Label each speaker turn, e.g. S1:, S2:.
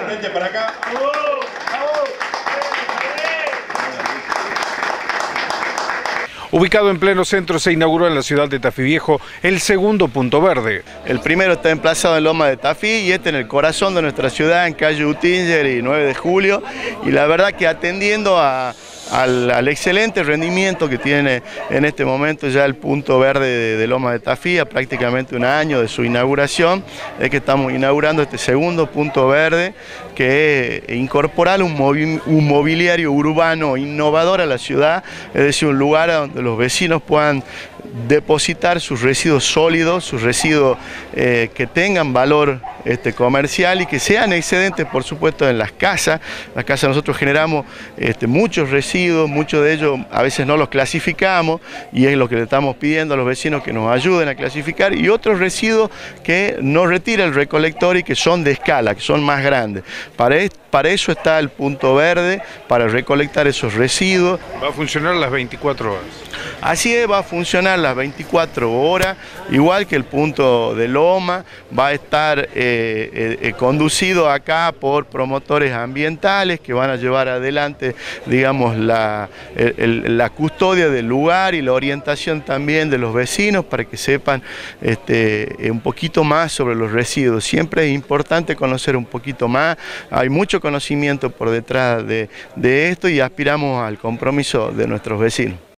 S1: frente para acá.
S2: Ubicado en pleno centro, se inauguró en la ciudad de Tafí Viejo el segundo punto verde.
S3: El primero está emplazado en Loma de Tafí y este en el corazón de nuestra ciudad, en calle Utinger y 9 de julio. Y la verdad que atendiendo al excelente rendimiento que tiene en este momento ya el punto verde de Loma de Tafí, a prácticamente un año de su inauguración, es que estamos inaugurando este segundo punto verde, que es incorporar un mobiliario urbano innovador a la ciudad, es decir, un lugar donde los vecinos puedan depositar sus residuos sólidos, sus residuos que tengan valor comercial y que sean excedentes, por supuesto, en las casas. En las casas nosotros generamos muchos residuos, muchos de ellos a veces no los clasificamos y es lo que le estamos pidiendo a los vecinos que nos ayuden a clasificar, y otros residuos que no retira el recolector y que son de escala, que son más grandes. Para eso está el punto verde, para recolectar esos residuos.
S2: Va a funcionar las 24 horas.
S3: Así es, va a funcionar las 24 horas, igual que el punto de Loma, va a estar conducido acá por promotores ambientales que van a llevar adelante, digamos, la custodia del lugar y la orientación también de los vecinos para que sepan un poquito más sobre los residuos. Siempre es importante conocer un poquito más, hay mucho conocimiento por detrás de esto y aspiramos al compromiso de nuestros vecinos.